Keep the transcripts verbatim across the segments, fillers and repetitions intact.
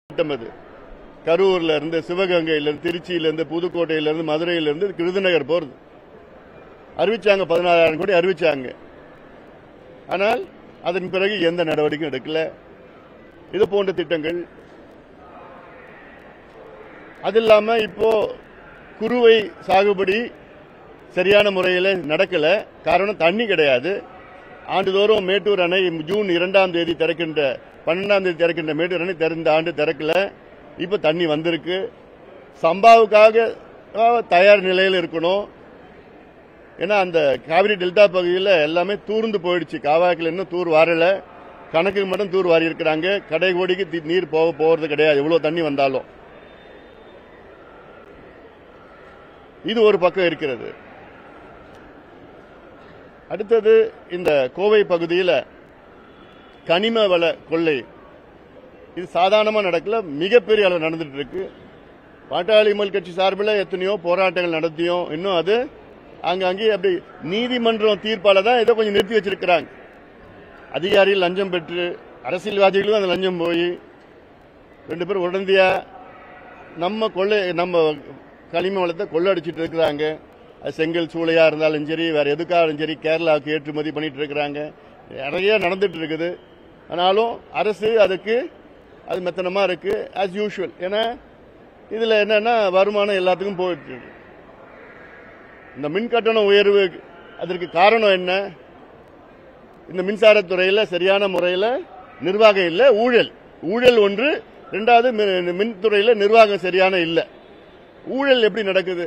திட்டம் அது. கரூர்ல இருந்து சிவகங்கையில இருந்து திருச்சியில இருந்து புதுக்கோட்டையில இருந்து மதுரையில இருந்து விருதுநகர் போறது அறிவிச்சாங்க. பதினாறாயிரம் கோடி அறிவிச்சாங்க. ஆனால் அதன் பிறகு எந்த நடவடிக்கையும் எடுக்கல. இது போன்ற திட்டங்கள். அது இல்லாம இப்போ குறுவை சாகுபடி சரியான முறையில் நடக்கல. காரணம் தண்ணி கிடையாது. ஆண்டுதோறும் மேட்டூர் அணை ஜூன் இரண்டாம் தேதி திறக்கின்ற பன்னெண்டாம் தேதி திறக்கின்ற மேட்டூர் அணை திறந்த ஆண்டு திறக்கல. இப்ப தண்ணி வந்திருக்கு. சம்பாவுக்காக தயார் நிலையில் இருக்கணும். ஏன்னா அந்த காவிரி டெல்டா பகுதியில் எல்லாமே தூர்ந்து போயிடுச்சு. காவாக்கில் இன்னும் தூர் வாரல. கணக்குக்கு மட்டும் தூர் வாரி இருக்கிறாங்க. கடை கோடிக்கு நீர் போக போறது கிடையாது எவ்வளவு தண்ணி வந்தாலும். இது ஒரு பக்கம் இருக்கிறது. அடுத்தது இந்த கோவை பகுதியில் கனிம வள கொள்ளை இது சாதாரணமாக நடக்கல, மிகப்பெரிய அளவு நடந்துட்டு இருக்கு. பாட்டாளி மக்கள் கட்சி சார்பில் எத்தனையோ போராட்டங்கள் நடத்தியும் இன்னும் அது அங்கங்கே அப்படி நீதிமன்றம் தீர்ப்பால தான் இதை கொஞ்சம் நிறுத்தி வச்சிருக்கிறாங்க. அதிகாரிகள் லஞ்சம் பெற்று அரசியல்வாதிகளும் அந்த லஞ்சம் போய் ரெண்டு பேரும் உடனடியா நம்ம கொள்ளை நம்ம கனிம வளத்தை கொள்ளடிச்சிட்டு இருக்கிறாங்க. அது செங்கல் சூளையா இருந்தாலும் சரி, வேற எதுக்காக சரி, கேரளாவுக்கு ஏற்றுமதி பண்ணிட்டு இருக்கிறாங்க. நிறைய நடந்துட்டு இருக்குது. ஆனாலும் அரசு அதுக்கு அது மெத்தனமா இருக்கு ஆஸ் யூஷுவல். ஏன்னா இதுல என்னன்னா வருமானம் எல்லாத்துக்கும் போயிட்டு இருக்கு. இந்த மின் கட்டண உயர்வு அதற்கு காரணம் என்ன? இந்த மின்சாரத்துறையில் சரியான முறையில் நிர்வாகம் இல்லை, ஊழல் ஊழல் ஒன்று. ரெண்டாவது மின்துறையில் நிர்வாகம் சரியான இல்லை. ஊழல் எப்படி நடக்குது?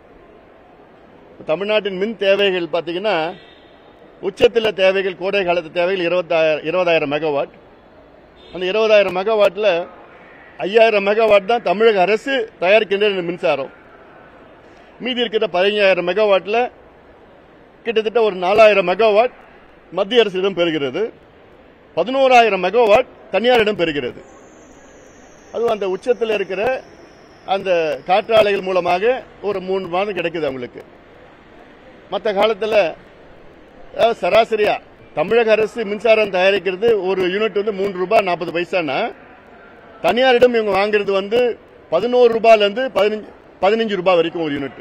தமிழ்நாட்டின் மின் தேவைகள் பார்த்தீங்கன்னா உச்சத்தில் தேவைகள் கோடை காலத்து தேவைகள் இருபத்தாயிரம் இருபதாயிரம் மெகாவாட். அந்த இருபதாயிரம் மெகாவாட்டில் ஐயாயிரம் மெகாவாட் தான் தமிழக அரசு தயாரிக்கின்ற மின்சாரம். மீதி இருக்கிற பதினைஞ்சாயிரம் மெகாவாட்ல கிட்டத்தட்ட ஒரு நாலாயிரம் மெகாவாட் மத்திய அரசிடம் பெறுகிறது. பதினோராயிரம் மெகாவாட் தனியாரிடம் பெறுகிறது. அதுவும் அந்த உச்சத்தில் இருக்கிற அந்த காற்றாலைகள் மூலமாக ஒரு மூணு மாதம் கிடைக்குது அவங்களுக்கு. மற்ற காலத்தில் சராசரியா தமிழக அரசு மின்சாரம் தயாரிக்கிறது ஒரு யூனிட் வந்து மூன்று ரூபாய் நாற்பது பைசானா, தனியாரிடம் இவங்க வாங்குறது வந்து பதினோரு ரூபாயில இருந்து பதினஞ்சு பதினஞ்சு ரூபாய் வரைக்கும் ஒரு யூனிட்.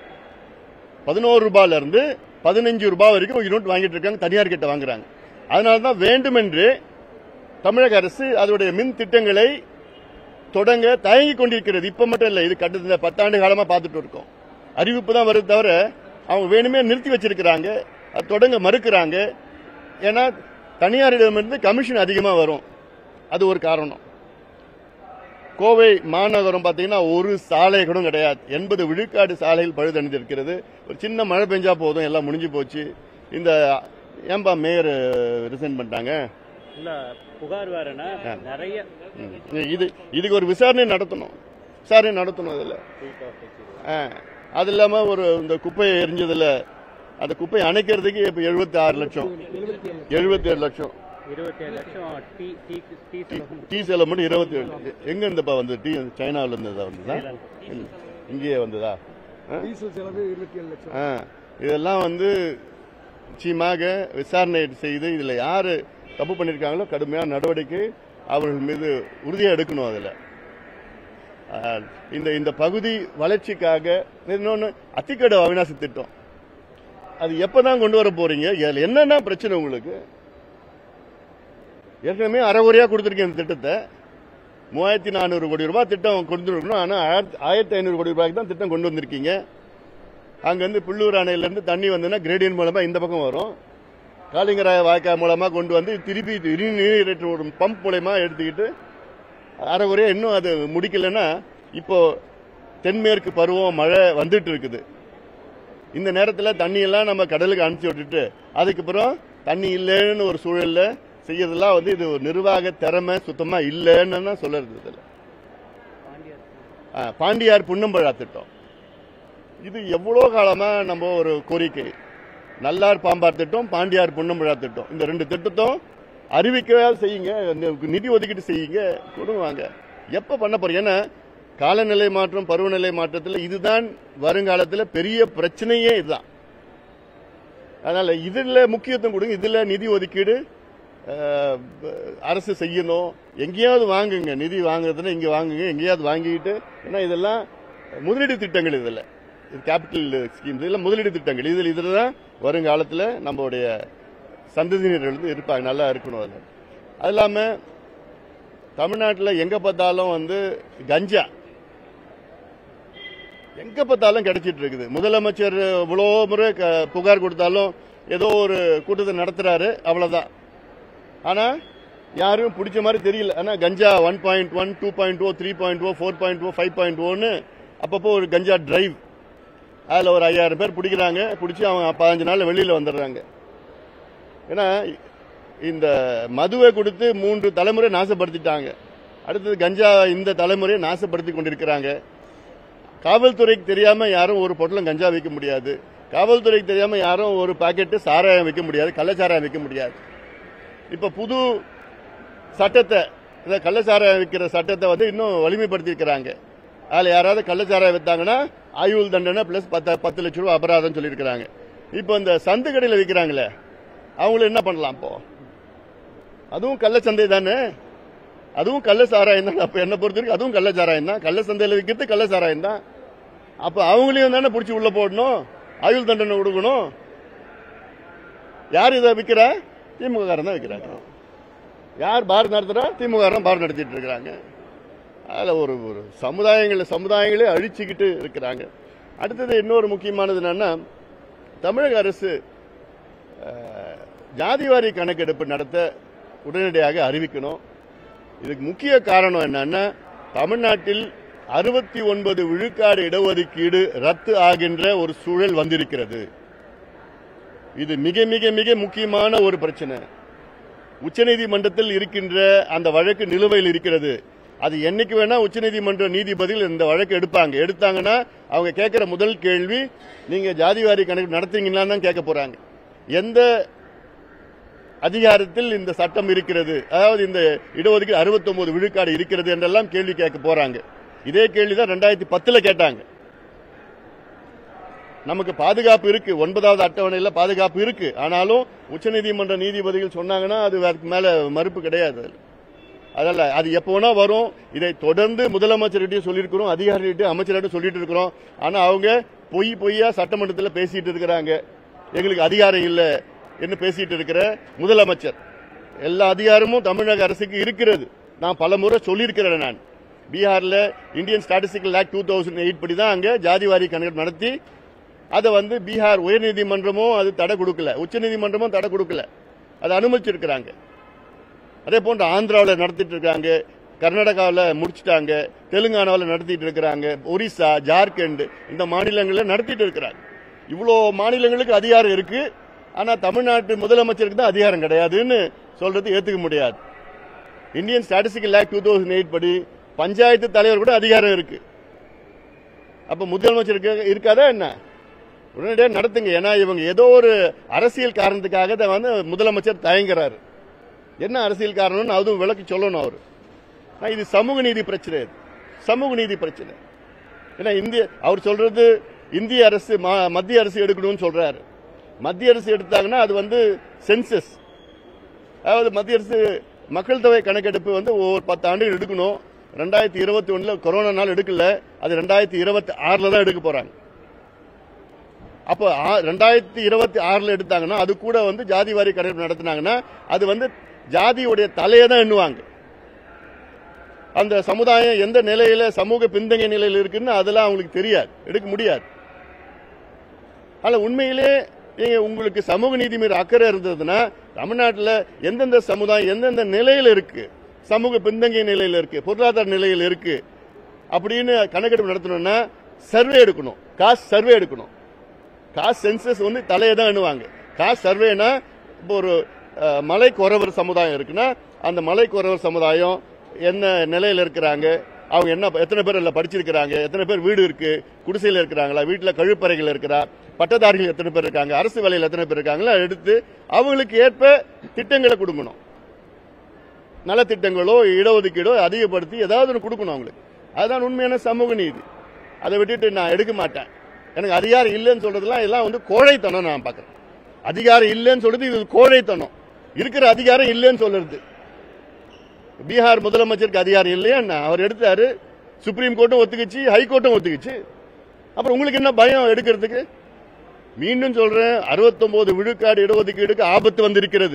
பதினோரு ரூபாயில இருந்து பதினஞ்சு ரூபாய் வரைக்கும் ஒரு யூனிட் வாங்கிட்டு இருக்காங்க, தனியார் கிட்ட வாங்குறாங்க. அதனால்தான் வேண்டுமென்று தமிழக அரசு அதோடைய மின் திட்டங்களை தொடங்க தயங்கி கொண்டிருக்கிறது. இப்ப மட்டும் இல்ல, இது கட்டத்துல பத்தாண்டு காலமா பார்த்துட்டு இருக்கோம். அறிவிப்பு தான் வருது தவிர அவங்க வேணுமே நிறுத்தி வச்சிருக்கிறாங்க, அது தொடங்க மறுக்கிறாங்க. ஏன்னா தனியாரிடமிருந்து கமிஷன் அதிகமா வரும், அது ஒரு காரணம். கோவை மாநகரம் பார்த்தீங்கன்னா ஒரு சாலை கூட கிடையாது. எண்பது விழுக்காடு சாலைகள் பழுதடைந்து இருக்கிறது. ஒரு சின்ன மழை பெஞ்சா போதும் எல்லாம் முடிஞ்சு போச்சு. இந்த ஏன்பா மேயர் ரிசைன் பண்ணிட்டாங்க? புகார் நிறைய இது இதுக்கு ஒரு விசாரணை நடத்தணும் விசாரணை நடத்தணும் அதுல. அது இல்லாம ஒரு இந்த குப்பையை எரிஞ்சதுல அந்த குப்பையை அணைக்கிறதுக்கு இப்ப எழுபத்தி ஆறு லட்சம் எழுபத்தி ஏழு லட்சம் டீ செலவு மட்டும் இருபத்தி ஏழு. எங்க இருந்தப்பா வந்து டீ சைனாவில இருந்ததா வந்ததா? இங்கேயே வந்ததா? இதெல்லாம் வந்து நிச்சயமாக விசாரணை செய்து இதுல யாரு தப்பு பண்ணிருக்காங்களோ கடுமையான நடவடிக்கை அவர்கள் மீது உறுதியாக எடுக்கணும். அதுல இந்த இந்த பகுதி வளர்ச்சிக்காக இன்னொன்னு அத்திக்கடவு அவிநாசி திட்டம், அது எப்பதான் கொண்டு வர போறீங்க? இதுல என்னன்னா பிரச்சனை உங்களுக்கு? ஏற்கனவே அரைகுறையா கொடுத்திருக்கேன் இந்த திட்டத்தை. மூவாயிரத்தி நானூறு கோடி ரூபாய் திட்டம் கொண்டு இருக்கணும். ஆனா ஆயிரத்தி ஐநூறு கோடி ரூபாய்க்கு தான் திட்டம் கொண்டு வந்திருக்கீங்க. அங்கிருந்து புள்ளூர் அணையில இருந்து தண்ணி வந்ததுன்னா கிரேடியன் மூலமா இந்த பக்கம் வரும். காளிங்கராய வாய்க்கால் மூலமா கொண்டு வந்து திருப்பி நீரேற்ற ஒரு பம்ப் மூலமா எடுத்துக்கிட்டு அரைகுறையா இன்னும் அது முடிக்கலன்னா இப்போ தென்மேற்கு பருவம் மழை வந்துட்டு இருக்குது. இந்த நேரத்தில் தண்ணி எல்லாம் நம்ம கடலுக்கு அனுப்பிச்சு விட்டுட்டு அதுக்கப்புறம் தண்ணி இல்லைன்னு ஒரு சூழல்ல செய்யறதெல்லாம் வந்து இது ஒரு நிர்வாக திறமை சுத்தமா இல்லைன்னு சொல்றது. இதுல பாண்டியார் புன்னம்பழா திட்டம் இது எவ்வளவு காலமா நம்ம ஒரு கோரிக்கை. நல்லார் பாம்பார் திட்டம், பாண்டியார் புன்னம்பழா திட்டம், இந்த ரெண்டு திட்டத்தும் அறிவிக்கவே செய்யுங்க, நிதி ஒதுக்கீட்டு செய்யுங்க, கொடுவாங்க. எப்ப பண்ண போறீங்க? ஏன்னா காலநிலை மாற்றம் பருவநிலை மாற்றத்தில் இதுதான் வருங்காலத்தில் பெரிய பிரச்சனையே இதுதான். அதனால இதுல முக்கியத்துவம் கொடுங்க. இதுல நிதி ஒதுக்கீடு அரசு செய்யணும். எங்கேயாவது வாங்குங்க, நிதி வாங்குறதுன்னா இங்க வாங்குங்க, எங்கேயாவது வாங்கிட்டு. ஏன்னா இதெல்லாம் முதலீடு திட்டங்கள், இதில் இது கேபிட்டல் ஸ்கீம்ஸ், இதெல்லாம் முதலீடு திட்டங்கள். இதில் இதில் தான் வருங்காலத்தில் நம்மளுடைய சந்ததியினர்கள் வந்து இருப்பாங்க, நல்லா இருக்கணும். அதில் அது இல்லாமல் தமிழ்நாட்டில் எங்கே பார்த்தாலும் வந்து கஞ்சா எங்கே பார்த்தாலும் கிடைச்சிட்டு இருக்குது. முதலமைச்சர் இவ்வளோ முறை புகார் கொடுத்தாலும் ஏதோ ஒரு கூட்டத்தை நடத்துறாரு, அவ்வளோதான். ஆனால் யாரும் பிடிச்ச மாதிரி தெரியல. ஆனால் கஞ்சா one point one two point O three point O four point O five point ஓன்னு அப்பப்போ ஒரு கஞ்சா டிரைவ், அதில் ஒரு ஐயாயிரம் பேர் பிடிக்கிறாங்க. பிடிச்சி அவங்க பதினஞ்சு நாள் வெளியில் வந்துடுறாங்க. ஏன்னா இந்த மதுவை கொடுத்து மூன்று தலைமுறை நாசப்படுத்திட்டாங்க. அடுத்தது கஞ்சா இந்த தலைமுறையை நாசப்படுத்தி கொண்டிருக்கிறாங்க. காவல்துறைக்கு தெரியாம யாரும் ஒரு பொட்டலம் கஞ்சா விற்க முடியாது. காவல்துறைக்கு தெரியாம யாரும் ஒரு பாக்கெட்டு சாராயம் விற்க முடியாது, கள்ளச்சாராயம் விற்க முடியாது. இப்ப புது சட்டத்தை, இந்த கள்ளச்சாராயம் விற்கிற சட்டத்தை வந்து இன்னும் வலிமைப்படுத்திருக்கிறாங்க. அதில் யாராவது கள்ளச்சாராயம் வித்தாங்கன்னா ஆயுள் தண்டனை பிளஸ் பத்து பத்து லட்சம் ரூபாய் அபராதம் சொல்லியிருக்கிறாங்க. இப்போ இந்த சந்து கடையில் விற்கிறாங்களே, அவங்கள என்ன பண்ணலாம்? இப்போ அதுவும் கள்ள சந்தை தானே, அதுவும் கள்ள சாராயம் தான். அப்ப என்ன பொறுத்த வரைக்கும் அதுவும் கள்ள சாராயம் தான். கள்ள சந்தையில் விற்கிறது கள்ள சாராயம் தான். அப்ப அவங்களையும் தானே பிடிச்சி உள்ள போடணும், ஆயுள் தண்டனை கொடுக்கணும். யார் இதை விற்கிறா? திமுக காரன் தான் விற்கிறாங்க. யார் பார் நடத்துறா? திமுக காரன் பார் நடத்திட்டு இருக்கிறாங்க. அதில் ஒரு ஒரு சமுதாயங்களை சமுதாயங்களே அழிச்சுக்கிட்டு இருக்கிறாங்க. அடுத்தது இன்னொரு முக்கியமானது என்னன்னா, தமிழக அரசு ஜாதிவாரி கணக்கெடுப்பு நடத்த உடனடியாக அறிவிக்கணும். இதுக்கு முக்கிய காரணம் என்னன்னா, தமிழ்நாட்டில் அறுபத்தி ஒன்பது விழுக்காடு இடஒதுக்கீடு ரத்து ஆகின்ற ஒரு சூழல் வந்திருக்கிறது. இது மிக மிக மிக முக்கியமான ஒரு பிரச்சனை. உச்சநீதிமன்றத்தில் இருக்கின்ற அந்த வழக்கு நிலுவையில் இருக்கிறது. அது என்னைக்கு வேணா உச்சநீதிமன்ற நீதிபதிகள் இந்த வழக்கு எடுப்பாங்க. எடுத்தாங்கன்னா அவங்க கேட்கிற முதல் கேள்வி, நீங்க ஜாதிவாரி கணக்கு நடத்துறீங்களா தான் கேட்க போறாங்க. எந்த அதிகாரத்தில் இந்த சட்டம் இருக்கிறது, அதாவது இந்த இடஒதுக்கீடு அறுபத்தி ஒன்பது விழுக்காடு இருக்கிறது என்றெல்லாம் கேள்வி கேட்க போறாங்க. இதே கேள்விதான் ரெண்டாயிரத்தி பத்துல கேட்டாங்க. நமக்கு பாதுகாப்பு இருக்கு, ஒன்பதாவது அட்டவணையில் பாதுகாப்பு இருக்கு. ஆனாலும் உச்சநீதிமன்ற நீதிபதிகள் சொன்னாங்கன்னா அது அதுக்கு மேல மறுப்பு கிடையாது. அதனால அது எப்போ வேணா வரும். இதை தொடர்ந்து முதலமைச்சர்கிட்டையும் சொல்லியிருக்கிறோம், அதிகாரிகிட்டையும் அமைச்சர்கிட்டையும் சொல்லிட்டு இருக்கிறோம். ஆனா அவங்க பொய் பொய்யா சட்டமன்றத்தில் பேசிட்டு இருக்கிறாங்க. எங்களுக்கு அதிகாரம் இல்லை என்று பேசிட்டு இருக்கிற முதலமைச்சர், எல்லா அதிகாரமும் தமிழக அரசுக்கு இருக்கிறது. நான் பல முறை சொல்லியிருக்கிறேன். நான் பீகார்ல Indian statistical act two thousand eight படி தான் அங்க ஜாதிவாரி கணக்கு நடத்தி அதை வந்து பீகார் உயர்நீதிமன்றமும் அது தடை கொடுக்கல, உச்சநீதிமன்றமும் தடை கொடுக்கல, அதை அனுமதிச்சிருக்கிறாங்க. அதே போன்று ஆந்திராவில் நடத்திட்டு இருக்காங்க, கர்நாடகாவில் முடிச்சுட்டாங்க, தெலுங்கானாவில் நடத்திட்டு இருக்கிறாங்க, ஒரிசா, ஜார்க்கண்ட் இந்த மாநிலங்களில் நடத்திட்டு இருக்கிறாங்க. இவ்வளோ மாநிலங்களுக்கு அதிகாரம் இருக்கு. ஆனா தமிழ்நாட்டு முதலமைச்சருக்கு தான் அதிகாரம் கிடையாதுன்னு சொல்றது ஏத்துக்க முடியாது. Indian statistical act two thousand eight படி பஞ்சாயத்து தலைவர் கூட அதிகாரம் இருக்கு. அப்ப முதலமைச்சருக்கு இருக்காதா என்ன? உடனடியாக நடத்துங்க. ஏன்னா இவங்க ஏதோ ஒரு அரசியல் காரணத்துக்காக தான் வந்து முதலமைச்சர் தயங்குறாரு. என்ன அரசியல் காரணம்னு அதுவும் விளக்கி சொல்லணும் அவரு. இது சமூக நீதி பிரச்சனை, சமூக நீதி பிரச்சனை. ஏன்னா இந்திய அவர் சொல்றது இந்திய அரசு மத்திய அரசு எடுக்கணும்னு சொல்றாரு. மத்திய அரசு எடுத்தாங்கன்னா அது வந்து சென்சஸ், அதாவது மத்திய அரசு மக்கள் தொகை கணக்கெடுப்பு வந்து ஒவ்வொரு பத்து ஆண்டுகள் எடுக்கணும். ரெண்டாயிரத்தி இருபத்தி ஒண்ணுல கொரோனா நாள் எடுக்கல, அது ரெண்டாயிரத்தி இருபத்தி ஆறுல தான் எடுக்க போறாங்க. அப்போ ரெண்டாயிரத்தி இருபத்தி ஆறுல எடுத்தாங்கன்னா அது கூட வந்து ஜாதிவாரி கணக்கெடுப்பு நடத்தினாங்கன்னா அது வந்து ஜாதியுடைய தலையை தான் எண்ணுவாங்க. அந்த சமுதாயம் எந்த நிலையில சமூக பின்தங்கிய நிலையில் இருக்குன்னு அதெல்லாம் அவங்களுக்கு தெரியாது, எடுக்க முடியாது. ஆனா உண்மையிலே நீங்க உங்களுக்கு சமூக நீதி மீது அக்கறை இருந்ததுன்னா தமிழ்நாட்டில் எந்தெந்த சமுதாயம் எந்தெந்த நிலையில இருக்கு, சமூக பின்தங்கிய நிலையில இருக்கு, பொருளாதார நிலையில் இருக்கு அப்படின்னு கணக்கெடுப்பு நடத்தணும்னா சர்வே எடுக்கணும், காஸ்ட் சர்வே எடுக்கணும். காஸ்ட் சென்சஸ் வந்து தலையை தான் எண்ணுவாங்க. காஸ்ட் சர்வேனா இப்போ ஒரு மலை குறவர் சமுதாயம் இருக்குன்னா அந்த மலை குறவர் சமுதாயம் என்ன நிலையில இருக்கிறாங்க, அவங்க என்ன எத்தனை பேர் எல்லாம் படிச்சிருக்கிறாங்க, எத்தனை பேர் வீடு இருக்கு, குடிசையில் இருக்கிறாங்களா, வீட்டில் கழிப்பறைகள் இருக்கிறா, பட்டதாரிகள் எத்தனை பேர் இருக்காங்க, அரசு வேலையில் எத்தனை பேர் இருக்காங்களா எடுத்து அவங்களுக்கு ஏற்ப திட்டங்களை கொடுக்கணும். நலத்திட்டங்களோ இடஒதுக்கீடோ அதிகப்படுத்தி ஏதாவது ஒன்று கொடுக்கணும் அவங்களுக்கு. அதுதான் உண்மையான சமூக நீதி. அதை விட்டுட்டு நான் எடுக்க மாட்டேன், எனக்கு அதிகாரம் இல்லைன்னு சொல்றதுலாம் எல்லாம் வந்து கோழைத்தனம். நான் பார்க்கிறேன் அதிகாரம் இல்லைன்னு சொல்றது இது கோழைத்தனம். இருக்கிற அதிகாரம் இல்லைன்னு சொல்றது. பீகார் முதலமைச்சருக்கு அதிகாரம் இல்லையா? அவர் எடுத்தாரு, சுப்ரீம் கோர்ட்டும் ஒத்துக்குச்சு, ஹைகோர்ட்டும் ஒத்துக்குச்சு. அப்புறம் உங்களுக்கு என்ன பயம் எடுக்கிறதுக்கு? மீண்டும் சொல்றேன், அறுபத்தி ஒன்பது விழுக்காடு இடஒதுக்கீடுக்கு ஆபத்து வந்திருக்கிறது.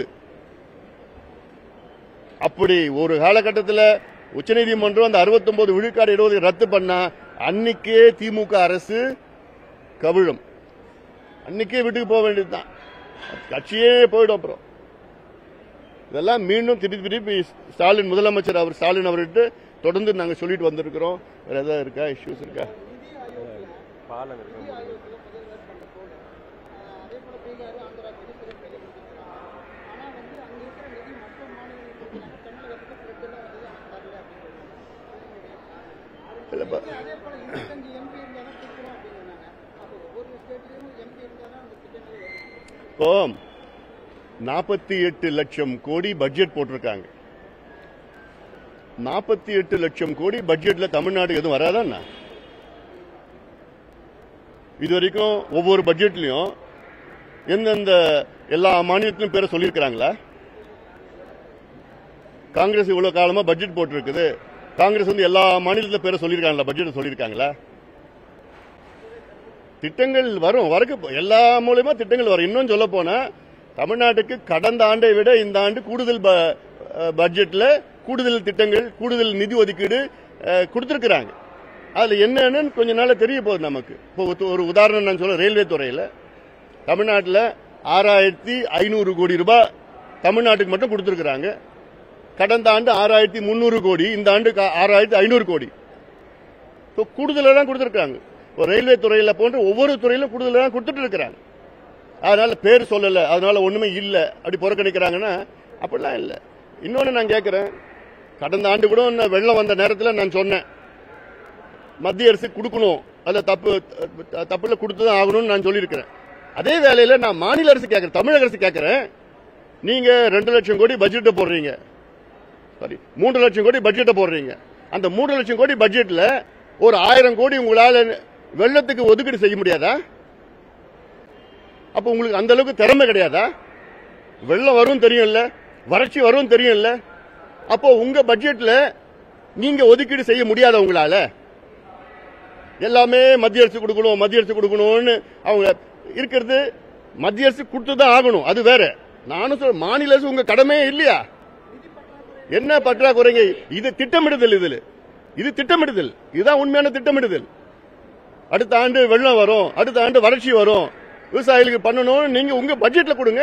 அப்படி ஒரு காலகட்டத்தில் உச்சநீதிமன்றம் அந்த அறுபத்தி ஒன்பது விழுக்காடு இடஒதுக்கீடு ரத்து பண்ணா அன்னைக்கே திமுக அரசு கவிழும். அன்னைக்கே வீட்டுக்கு போக வேண்டியதுதான், கட்சியே போயிடும். அப்புறம் இதெல்லாம் மீண்டும் திருப்பி திருப்பி ஸ்டாலின் முதலமைச்சர் அவர் ஸ்டாலின் அவர்கிட்ட தொடர்ந்து நாங்கள் சொல்லிட்டு வந்திருக்கிறோம். வேற ஏதாவது இருக்கா, இஷ்யூஸ் இருக்கா? இப்போ நாற்பத்தி எட்டு லட்சம் கோடி பட்ஜெட் போட்டிருக்காங்க. நாற்பத்தி எட்டு லட்சம் கோடி பட்ஜெட்ல தமிழ்நாடு எதுவும் வராதா? இது வரைக்கும் ஒவ்வொரு பட்ஜெட்லயும் எந்தெந்த எல்லா மாநிலத்திலும் பேரை சொல்லியிருக்கிறாங்களா? காங்கிரஸ் இவ்வளவு காலமா பட்ஜெட் போட்டிருக்குது, காங்கிரஸ் வந்து எல்லா மாநிலத்திலும் பேரை சொல்லியிருக்காங்களா? பட்ஜெட் சொல்லியிருக்காங்களா? திட்டங்கள் வரும், வரக்கு எல்லா மூலமா திட்டங்கள் வரும். இன்னும் சொல்ல போனா தமிழ்நாட்டுக்கு கடந்த ஆண்டை விட இந்த ஆண்டு கூடுதல் பட்ஜெட்ல கூடுதல் திட்டங்கள், கூடுதல் நிதி ஒதுக்கீடு கொடுத்திருக்கிறாங்க. அதுல என்னன்னு கொஞ்ச நாள் தெரிய போகுது நமக்கு. இப்போ ஒரு உதாரணம் நான் சொல்ல, ரயில்வே துறையில தமிழ்நாட்டில் ஆறாயிரத்தி ஐநூறு கோடி ரூபாய் தமிழ்நாட்டுக்கு மட்டும் கொடுத்திருக்கிறாங்க. கடந்த ஆண்டு ஆறாயிரத்தி முன்னூறு கோடி, இந்த ஆண்டு ஆறாயிரத்தி ஐநூறு கோடி கூடுதலாக தான் கொடுத்திருக்காங்க. ரயில்வே துறையில போன்ற ஒவ்வொரு துறையிலும் கூடுதலாக கொடுத்துட்டு இருக்கிறாங்க. அதனால பேர் சொல்லல, அதனால ஒண்ணுமே இல்ல அப்படி புறக்கணிக்கிறாங்கன்னா அப்படிலாம் இல்ல. இன்னொன்னு நான் கேட்கிறேன், கடந்த ஆண்டு கூட வெள்ளம் வந்த நேரத்தில் நான் சொன்னேன், மத்திய அரசு கொடுக்கணும், அதுல தப்பு தப்புல கொடுத்துதான் ஆகணும்னு நான் சொல்லியிருக்கிறேன். அதே வேளையில நான் மாநில அரசு கேட்கிறேன், தமிழக அரசு கேட்கிறேன், நீங்க ரெண்டு லட்சம் கோடி பட்ஜெட்டை போடுறீங்க, சாரி மூன்று லட்சம் கோடி பட்ஜெட்டை போடுறீங்க. அந்த மூன்று லட்சம் கோடி பட்ஜெட்ல ஒரு ஆயிரம் கோடி உங்களால வெள்ளத்துக்கு ஒதுக்கீடு செய்ய முடியாதா? அப்ப உங்களுக்கு அந்த அளவுக்கு திறமை கிடையாதா? வெள்ளம் வரும் தெரியும்ல, வறட்சி வரும் தெரியும்ல, அப்போ உங்க பட்ஜெட்ல நீங்க ஒதுக்கீடு செய்ய முடியாத உங்களால? எல்லாமே மத்திய அரசு கொடுக்கணும், மத்திய அரசு கொடுக்கணும்னு அவங்க இருக்கிறது. மத்திய அரசு கொடுத்துதான் ஆகணும், அது வேற. நானும் சொல்ல, மாநில அரசு உங்க கடமையே இல்லையா? என்ன பற்றாக்குறைங்க? இது திட்டமிடுதல், இதுல இது திட்டமிடுதல், இதுதான் உண்மையான திட்டமிடுதல். அடுத்த ஆண்டு வெள்ளம் வரும், அடுத்த ஆண்டு வறட்சி வரும், விவசாயிகளுக்கு பண்ணணும், நீங்க உங்க பட்ஜெட்ல கொடுங்க.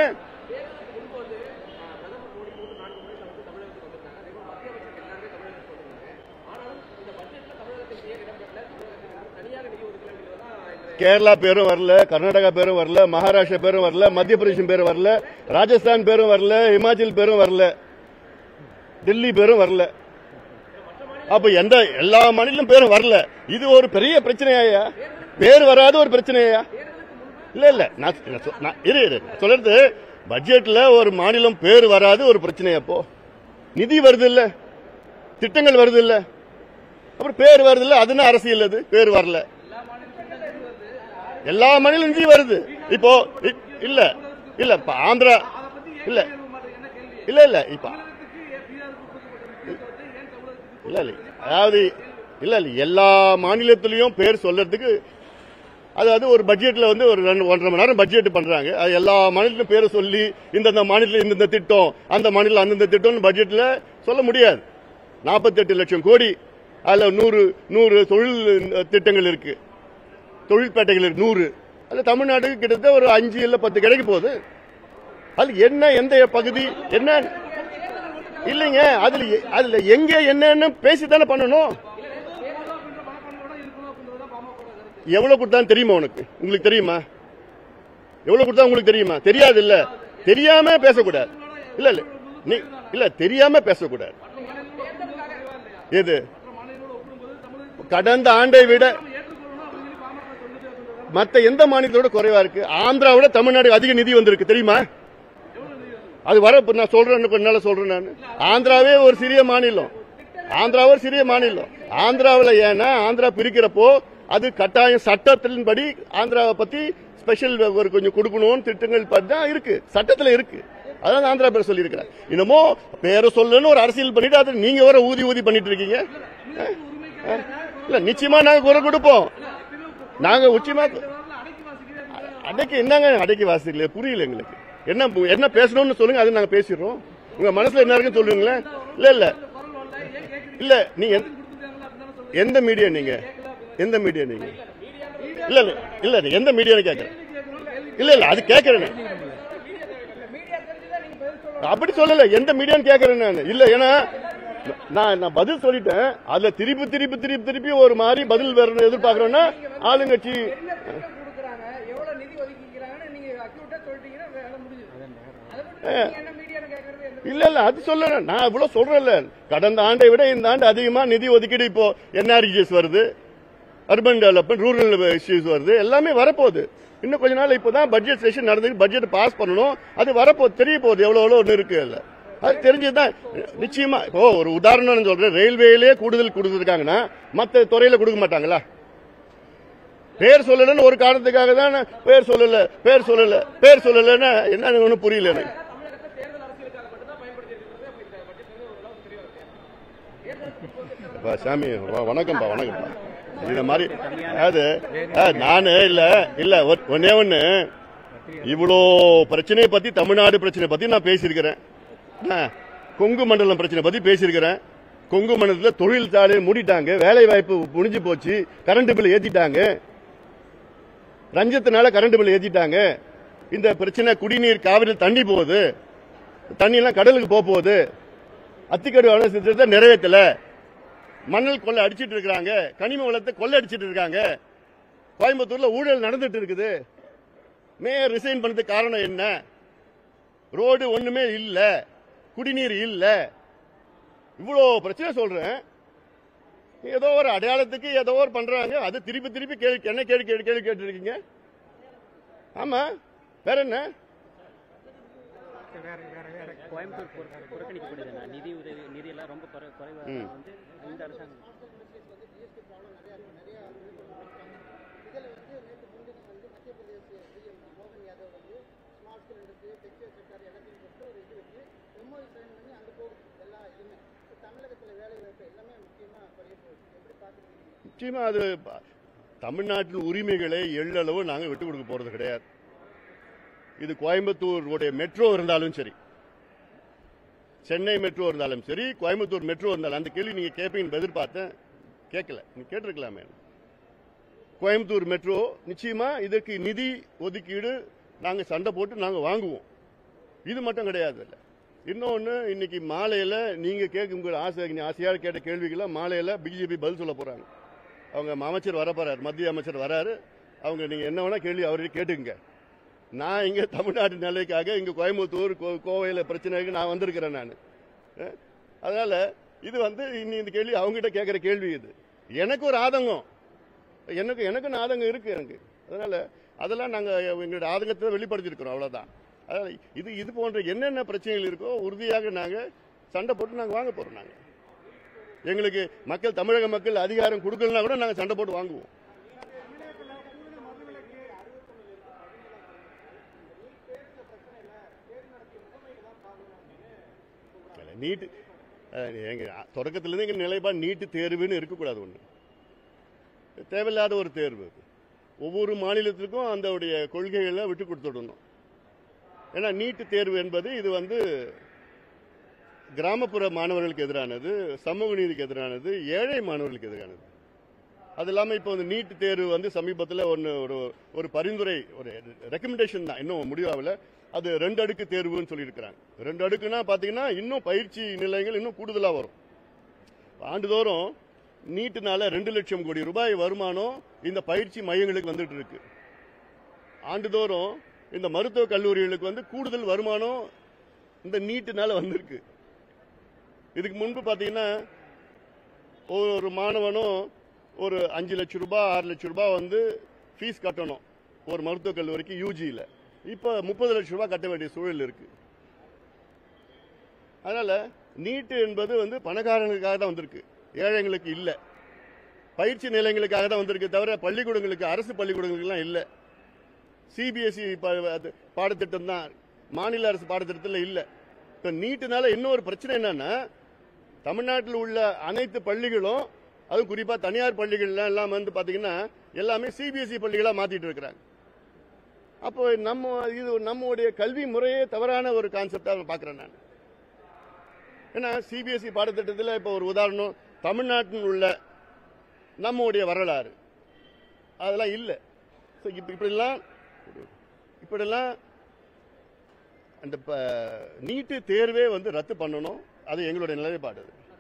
கேரளா பேரும் வரல, கர்நாடகா பேரும் வரல, மகாராஷ்டிரா பேரும் வரல, மத்திய பிரதேசம் பேரும் வரல, ராஜஸ்தான் பேரும் வரல, இமாச்சல் பேரும் வரல, டெல்லி பேரும் வரல. அப்ப எந்த எல்லா மாநிலம் பேரும் வரல. இது ஒரு பெரிய பிரச்சனையா? பேர் வராத ஒரு பிரச்சனையா? இல்ல இல்ல நான் சொல்றது, பட்ஜெட்ல ஒரு மாநிலம் பேர் வராது ஒரு பிரச்சனை. அப்போ நிதி வருது இல்ல, திட்டங்கள் வருது இல்ல, அப்புறம் பேர் வருது இல்ல, அதுனா அரசியல். அது பேர் வரல, எல்லா மாநிலம் நிதி வருது. இப்போ இல்ல இல்ல இப்ப ஆந்திரா இல்ல இல்ல இல்ல இப்ப இல்ல இல்ல அதாவது இல்ல இல்ல எல்லா மாநிலத்திலையும் பேர் சொல்றதுக்கு, அதாவது ஒரு பட்ஜெட்ல வந்து ஒரு ரெண்டு ஒன்றரை மணி நேரம் பட்ஜெட் பண்றாங்க. அது எல்லா மாநிலத்திலும் பேரை சொல்லி இந்தந்த மாநிலத்தில் இந்தந்த திட்டம், அந்த மாநிலம் அந்தந்த திட்டம் பட்ஜெட்ல சொல்ல முடியாது. நாற்பத்தி எட்டு லட்சம் கோடி, அதுல நூறு நூறு தொழில் திட்டங்கள் இருக்கு, தொழிற்பேட்டைகள் இருக்கு நூறு. அது தமிழ்நாட்டுக்கு கிட்டத்தட்ட ஒரு அஞ்சு இல்ல பத்து கிடைக்க போகுது. அது என்ன, எந்த பகுதி என்ன இல்லைங்க, அதுல அதுல எங்க என்னன்னு பேசித்தானே பண்ணணும். எவ்வளவு கொடுத்தான்னு தெரியுமா உனக்கு? உங்களுக்கு தெரியுமா எவ்வளவு கொடுத்தா? உங்களுக்கு தெரியுமா? தெரியாது. இல்ல தெரியாம பேசக்கூடாது. இல்ல இல்ல நீ இல்ல தெரியாம பேசக்கூடாது. எது கடந்த ஆண்டை விட மத்த எந்த மாநிலத்தோட குறைவா இருக்கு? ஆந்திராவோட தமிழ்நாடு அதிக நிதி வந்திருக்கு தெரியுமா? அது வர நான் சொல்றேன், கொஞ்ச நாள் சொல்றேன். நான் ஆந்திராவே ஒரு சிறிய மாநிலம், ஆந்திராவே ஒரு சிறிய மாநிலம். ஆந்திராவில் ஏன்னா ஆந்திரா பிரிக்கிறப்போ அது கட்டாயம் சட்டத்தின்படி ஆந்திராவை பத்தி ஸ்பெஷல் ஒரு கொஞ்சம் கொடுக்கணும்னு திட்டங்கள் தான் இருக்கு, சட்டத்தில் இருக்கு. அதான் ஆந்திரா பேர் சொல்லியிருக்கிறேன். இன்னமோ பேரை சொல்லணும்னு ஒரு அரசியல் பண்ணிட்டு அது நீங்க வர ஊதி ஊதி பண்ணிட்டு இருக்கீங்க. இல்ல நிச்சயமா நாங்க குரல் கொடுப்போம். நாங்க உச்சிமா அடக்கி என்னங்க அடக்கி வாசிக்கல புரியல எங்களுக்கு. என்ன என்ன பேசணும்னு சொல்லுங்க, அது நாங்க பேசிடுறோம். உங்க மனசுல என்ன இருக்குன்னு சொல்லுங்களேன். இல்ல இல்ல இல்ல நீங்க எந்த மீடியா நீங்க எந்த மீடியா நீங்க இல்ல இல்ல இல்ல எந்த மீடியான்னு கேட்கறேன். இல்ல இல்ல அது கேட்கறேன். அப்படி சொல்லல எந்த மீடியான்னு கேட்கறேன் நான். இல்ல ஏன்னா நான் நான் பதில் சொல்லிட்டேன். அதுல திருப்பி திருப்பி திருப்பி திருப்பி ஒரு மாதிரி பதில் வேற எதிர்பார்க்கறோம்னா ஆளுங்கட்சி இல்ல இல்ல அது சொல்ல நான் இவ்வளவு சொல்றேன்ல. கடந்த ஆண்டை விட இந்த ஆண்டு அதிகமா நிதி ஒதுக்கீடு இப்போ என்ஆர்ஜிஎஸ் வருது, அர்பன் டெவலப்மெண்ட், ரூரல் இஷ்யூஸ் வருது, எல்லாமே வரப்போகுது. இன்னும் கொஞ்ச நாள் இப்பதான் பட்ஜெட் செஷன் நடந்து பட்ஜெட் பாஸ் பண்ணணும். அது வரப்போகுது, தெரிய போகுது எவ்வளவு எவ்வளவு ஒண்ணு இருக்கு. இல்ல அது தெரிஞ்சதுதான் நிச்சயமா. இப்போ ஒரு உதாரணம் சொல்றேன், ரயில்வேலே கூடுதல் கொடுத்துருக்காங்கன்னா மற்ற துறையில கொடுக்க மாட்டாங்களா? பேர் சொல்லலன்னு ஒரு காரணத்துக்காக தான் பேர் சொல்லல பேர் சொல்லல பேர் சொல்லலன்னா என்ன ஒன்னும் புரியல எனக்கு. சாமி வணக்கம்பா வணக்கம்பா. இந்த மாதிரி அதாவது நானு இல்ல இல்ல ஒன்னே ஒண்ணு இவ்வளோ பிரச்சனையை பத்தி தமிழ்நாடு பிரச்சனை பத்தி நான் பேசியிருக்கிறேன். கொங்கு மண்டலம் பிரச்சனை பத்தி பேசியிருக்கிறேன். கொங்கு மண்டலத்தில் தொழிற்சாலை மூடிட்டாங்க, வேலை வாய்ப்பு முடிஞ்சு போச்சு, கரண்ட் பில் ஏத்திட்டாங்க, ரஞ்சத்தினால கரண்ட் பில் ஏத்திட்டாங்க. இந்த பிரச்சனை குடிநீர் காவிரி தண்ணி போகுது, தண்ணி எல்லாம் கடலுக்கு போக போகுது, அத்திக்கடு திட்டத்தை நிறைவேற்றல, மணல் கொள்ளை அடிச்சிட்டு இருக்காங்க, கனிம வளத்தை கொள்ளை அடிச்சிட்டு இருக்காங்க, கோயம்புத்தூர்ல ஊழல் நடந்துட்டு இருக்குது. மேயர் ரிசைன் பண்ணதுக்கு காரணம் என்ன? ரோடு ஒண்ணுமே இல்ல, குடிநீர் இல்ல, இவ்வளோ பிரச்சனை சொல்றேன். ஏதோ ஒரு அடையாளத்துக்கு ஏதோ ஒரு பண்றாங்க, அது திருப்பி திருப்பி கேள்வி என்ன கேள்வி கேள்வி கேள்வி கேட்டு இருக்கீங்க. ஆமா வேற என்ன? கோயம்புத்தூர் புறக்கணிக்கப்படுது, நிதி உதவி நிதி எல்லாம் ரொம்ப குறைவாக வந்து இந்த அரசாங்கம் நிச்சயமா அது தமிழ்நாட்டின் உரிமைகளை எள்ளளவு நாங்கள் விட்டுக் கொடுக்க போறது கிடையாது. இது கோயம்புத்தூர் மெட்ரோ இருந்தாலும் சரி, சென்னை மெட்ரோ இருந்தாலும் சரி, கோயம்புத்தூர் மெட்ரோ இருந்தாலும் அந்த கேள்வி நீங்க கேட்பீங்கன்னு எதிர்பார்த்தேன், கேட்கல. நீங்க கேட்டிருக்கலாமே. கோயம்புத்தூர் மெட்ரோ நிச்சயமா இதற்கு நிதி ஒதுக்கீடு நாங்க சண்டை போட்டு நாங்க வாங்குவோம். இது மட்டும் கிடையாது. இன்னொன்னு இன்னைக்கு மாலையில நீங்க கேட்கும் ஆசை ஆசையாக கேட்ட கேள்விகளை மாலையில பிஜேபி பதில் சொல்ல போறாங்க. அவங்க அமைச்சர் வர போறாரு, மத்திய அமைச்சர் வராரு. அவங்க நீங்க என்ன வேணா கேள்வி அவரே கேட்டுங்க. நான் இங்க தமிழ்நாட்டு நிலைக்காக இங்க கோயம்புத்தூர் கோவையில பிரச்சனைக்கு நான் வந்திருக்கிறேன் நான். அதனால இது வந்து இன்னி இந்த கேள்வி அவங்ககிட்ட கேட்கிற கேள்வி. இது எனக்கு ஒரு ஆதங்கம், எனக்கு எனக்கு ஆதங்கம் இருக்கு எனக்கு. அதனால அதெல்லாம் நாங்க எங்களுடைய ஆதங்கத்தை வெளிப்படுத்திருக்கிறோம், அவ்வளவுதான். அதனால இது இது போன்ற என்னென்ன பிரச்சனைகள் இருக்கோ உறுதியாக நாங்க சண்டை போட்டு நாங்க வாங்க போறோம். நாங்க எங்களுக்கு மக்கள் தமிழக மக்கள் அதிகாரம் கொடுக்கலன்னா கூட நாங்க சண்டை போட்டு வாங்குவோம். நீட்டு எங்க தொடக்கத்திலிருந்து எங்க நிலைப்பாடு நீட்டு தேர்வுன்னு இருக்கக்கூடாது. ஒண்ணு தேவையில்லாத ஒரு தேர்வு. ஒவ்வொரு மாநிலத்திற்கும் அந்த கொள்கைகளை விட்டு கொடுத்துடணும். ஏன்னா நீட்டு தேர்வு என்பது இது வந்து கிராமப்புற மாணவர்களுக்கு எதிரானது, சமூக நீதிக்கு எதிரானது, ஏழை மாணவர்களுக்கு எதிரானது. அது இல்லாமல் இப்போ வந்து நீட்டு தேர்வு வந்து சமீபத்தில் ஒன்று ஒரு ஒரு பரிந்துரை, ஒரு ரெக்கமெண்டேஷன் தான், இன்னும் முடிவாகல. அது ரெண்டு அடுக்கு தேர்வுன்னு சொல்லியிருக்கிறாங்க. ரெண்டு அடுக்குன்னா பார்த்தீங்கன்னா இன்னும் பயிற்சி நிலையங்கள் இன்னும் கூடுதலாக வரும். ஆண்டுதோறும் நீட்டுனால ரெண்டு லட்சம் கோடி ரூபாய் வருமானம் இந்த பயிற்சி மையங்களுக்கு வந்துட்டு இருக்கு. ஆண்டுதோறும் இந்த மருத்துவக் கல்லூரிகளுக்கு வந்து கூடுதல் வருமானம் இந்த நீட்டுனால வந்திருக்கு. இதுக்கு முன்பு பார்த்தீங்கன்னா ஒரு மாணவனும் ஒரு அஞ்சு லட்சம் ரூபாய் ஆறு லட்சம் ரூபாய் வந்து ஃபீஸ் கட்டணும் ஒரு மருத்துவக் கல்லூரிக்கு யூஜியில். இப்போ முப்பது லட்சம் ரூபாய் கட்ட வேண்டிய சூழல் இருக்கு. அதனால நீட்டு என்பது வந்து பணக்காரங்களுக்காக தான் வந்திருக்கு, ஏழைங்களுக்கு இல்லை. பயிற்சி நிலையங்களுக்காக தான் வந்திருக்கு தவிர பள்ளிக்கூடங்களுக்கு, அரசு பள்ளிக்கூடங்களுக்கெல்லாம் இல்லை. சிபிஎஸ்இ பாடத்திட்டம் தான் மாநில அரசு பாடத்திட்டத்தில் இல்லை. இப்போ நீட்டுனால இன்னொரு பிரச்சனை என்னன்னா, தமிழ்நாட்டில் உள்ள அனைத்து பள்ளிகளும், அதுவும் குறிப்பாக தனியார் பள்ளிகள்லாம் எல்லாம் வந்து பார்த்தீங்கன்னா எல்லாமே சிபிஎஸ்இ பள்ளிகளாக மாற்றிட்டு இருக்கிறாங்க. அப்போ நம்ம இது நம்முடைய கல்வி முறையே தவறான ஒரு கான்செப்டாக பார்க்குறேன் நான். ஏன்னா சிபிஎஸ்இ பாடத்திட்டத்தில் இப்போ ஒரு உதாரணம், தமிழ்நாட்டில் உள்ள நம்முடைய வரலாறு அதெல்லாம் இல்லை. ஸோ இப்போ இப்படிலாம் இப்படிலாம் அந்த நீட்டு தேர்வே வந்து ரத்து பண்ணணும். அது எங்களுடைய நிலைப்பாடு.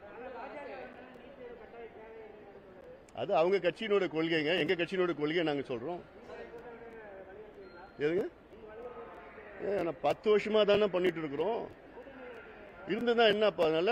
அது அவங்க கட்சியினோட கொள்கைங்க. எங்க கட்சியினோட கொள்கையை நாங்கள் சொல்றோம். எதுங்க பத்து வருஷமா தானே பண்ணிட்டு இருக்கிறோம். இருந்துதான் என்னப்பா, அதனால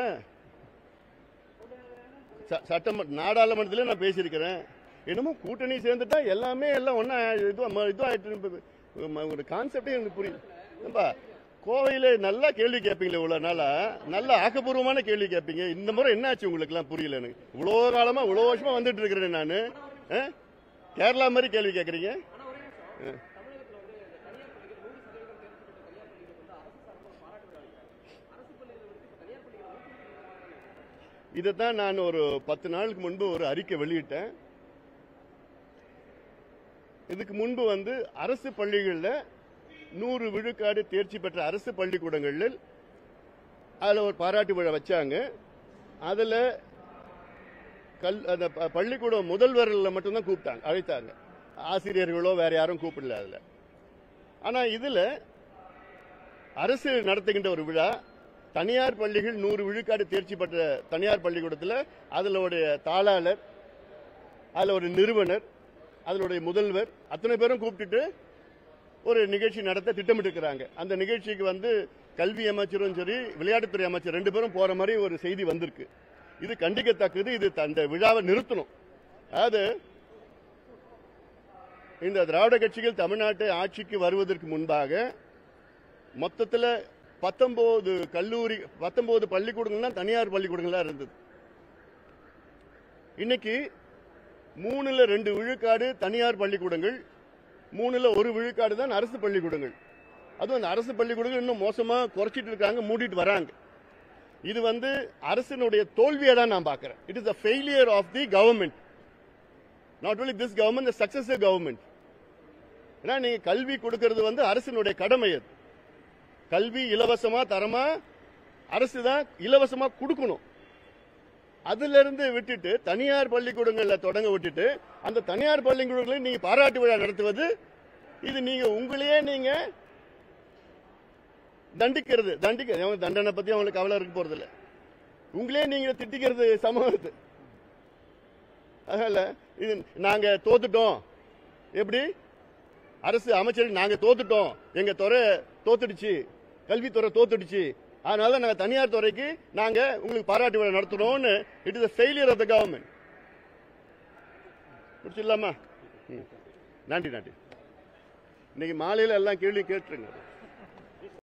சட்டமன்ற நாடாளுமன்றத்தில் நான் பேசியிருக்கிறேன். என்னமோ கூட்டணி சேர்ந்துட்டா எல்லாமே எல்லாம் ஒன்னா இதுவா இதுவாயிட்டு ஒரு கான்செப்டே எனக்கு புரியல. கோவையில நல்லா கேள்வி கேட்பீங்களே, இவ்வளவு நாளா நல்ல ஆக்கப்பூர்வமான கேள்வி கேட்பீங்க. இந்த முறை என்னாச்சு உங்களுக்கு எல்லாம் புரியல. எனக்கு இவ்வளவு காலமா இவ்வளவு வருஷமா வந்துட்டு இருக்கிறேன் நானு. கேரளா மாதிரி கேள்வி கேட்கறீங்க. இதைத்தான் நான் ஒரு பத்து நாளுக்கு முன்பு ஒரு அறிக்கை வெளியிட்டேன். இதுக்கு முன்பு வந்து அரசு பள்ளிகளில் நூறு விழுக்காடு தேர்ச்சி பெற்ற அரசு பள்ளிக்கூடங்களில் அதில் ஒரு பாராட்டு விழா வச்சாங்க. அதில் கல் அந்த பள்ளிக்கூடம் முதல்வர்களில் மட்டும்தான் கூப்பிட்டாங்க, அழைத்தாங்க. ஆசிரியர்களோ வேற யாரும் கூப்பிடல அதில். ஆனால் இதில் அரசு நடத்துகின்ற ஒரு விழா, தனியார் பள்ளிகள் நூறு விழுக்காடு தேர்ச்சி பெற்ற தனியார் பள்ளிக்கூடத்தில் அதிலுடைய தாளாளர், அதில் ஒரு நிறுவனர், அதனுடைய முதல்வர் அத்தனை பேரும் கூப்பிட்டுட்டு ஒரு நிகழ்ச்சி நடத்த திட்டமிட்டிருக்கிறாங்க. அந்த நிகழ்ச்சிக்கு வந்து கல்வி அமைச்சரும் சரி விளையாட்டுத்துறை அமைச்சர் ரெண்டு பேரும் போற மாதிரி ஒரு செய்தி வந்திருக்கு. இது கண்டிக்கத்தக்கது. இது அந்த விழாவை நிறுத்தணும். அதாவது இந்த திராவிட கட்சிகள் தமிழ்நாட்டை ஆட்சிக்கு வருவதற்கு முன்பாக மொத்தத்தில் பத்தொன்பது கல்லூரி பத்தொன்பது பள்ளிக்கூடங்கள் தனியார் பள்ளிக்கூடங்களா இருந்தது. இன்னைக்கு மூணுல ரெண்டு விழுக்காடு தனியார் பள்ளிக்கூடங்கள், மூணுல ஒரு விழுக்காடு தான் அரசு பள்ளிக்கூடங்கள். அதுவும் அந்த அரசு பள்ளிக்கூடங்கள் இன்னும் மோசமா குறைச்சிட்டு இருக்காங்க, மூடிட்டு வராங்க. இது வந்து அரசினுடைய தோல்வியை தான் நான் பார்க்கிறேன். It is the failure of the government, not only this government, the successive government. ஏன்னா நீங்க கல்வி கொடுக்கிறது வந்து அரசினுடைய கடமை. அது கல்வி இலவசமா தரமா அரசு தான் இலவசமா கொடுக்கணும். அதுல இருந்து விட்டுட்டு தனியார் பள்ளிக்கூடங்கள்ல தொடங்க விட்டுட்டு அந்த தனியார் பள்ளிக்கூடங்களில் நீங்க பாராட்டு விழா நடத்துவது, இது நீங்க உங்களையே நீங்க தண்டிக்கிறது. தண்டிக்க தண்டனை பத்தி அவங்களுக்கு கவலை இருக்க போறது இல்ல. உங்களே நீங்க திட்டிக்கிறது சமூகத்து. அதனால இது நாங்க தோத்துட்டோம். எப்படி அரசு அமைச்சர் நாங்க தோத்துட்டோம், எங்க துறை தோத்துடுச்சு, கல்வித்துறை தோத்துடுச்சு, அதனால நாங்க தனியார் துறைக்கு நாங்க உங்களுக்கு பாராட்டு விழா நடத்துறோம்னு. It is failure of the government. முடிச்சிடலாமா? நன்றி நன்றி. இன்னைக்கு மாலையில எல்லாம் கேள்வி கேட்டுருங்க.